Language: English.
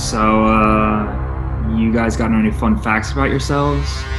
So, you guys got any fun facts about yourselves?